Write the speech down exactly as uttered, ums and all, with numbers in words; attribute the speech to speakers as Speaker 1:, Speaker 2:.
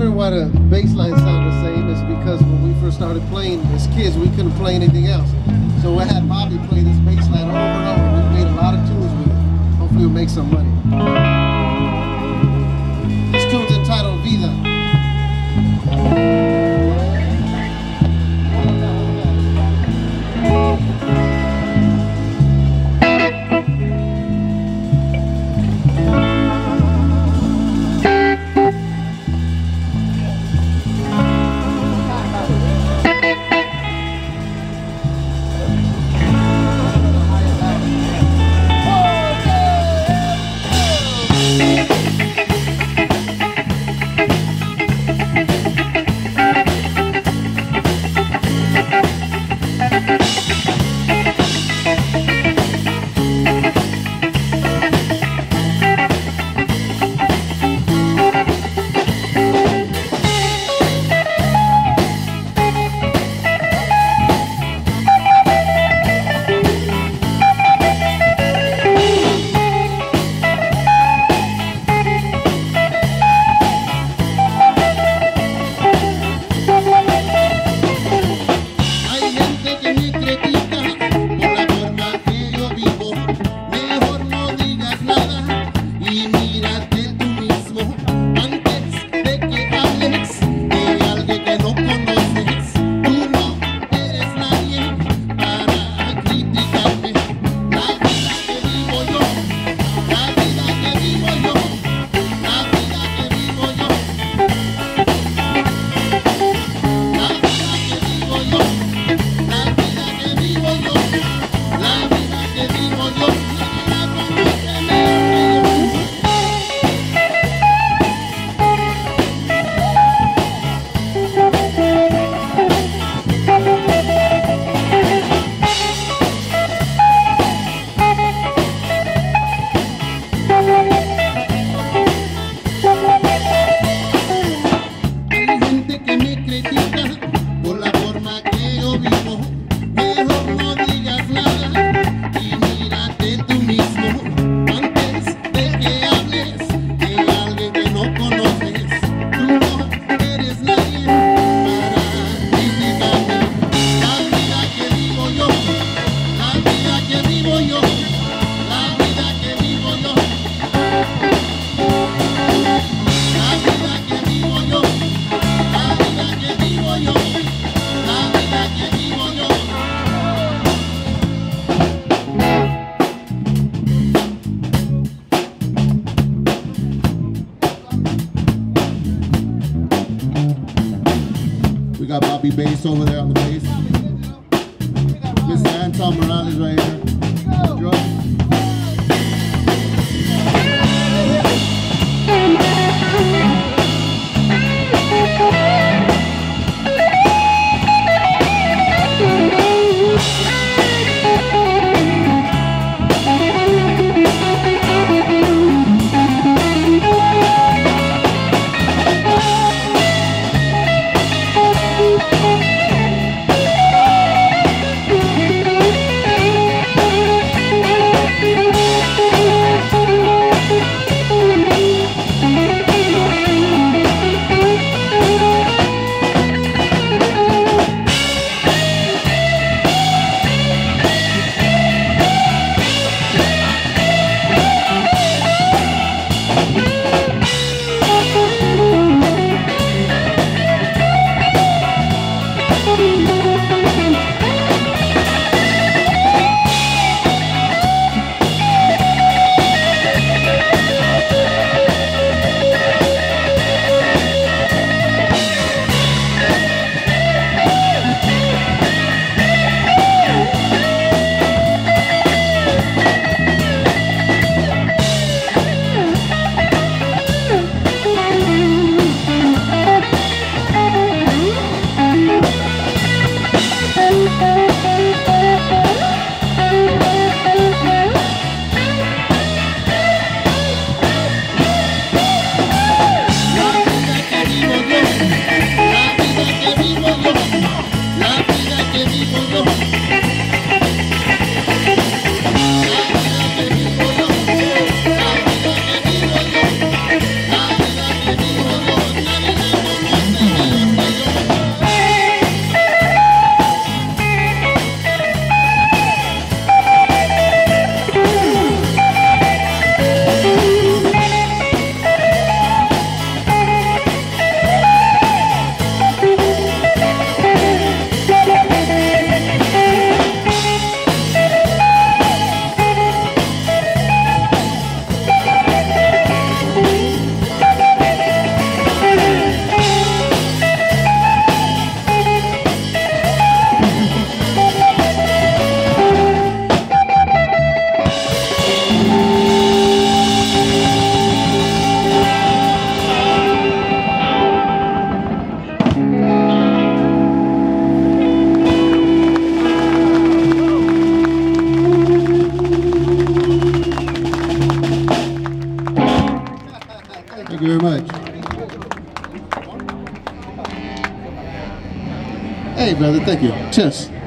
Speaker 1: wondering why the bass line sounded the same, it's because when we first started playing as kids, we couldn't play anything else. So we had Bobby play this bass line over and over. We made a lot of tunes with it. Hopefully we'll make some money. This tune's entitled Vida.
Speaker 2: We got Bobby Bass over there on the bass. Mister Anton Morales right here. Drum.
Speaker 3: Thank you.
Speaker 2: Thank you very much.
Speaker 1: Hey, brother, thank you. Cheers.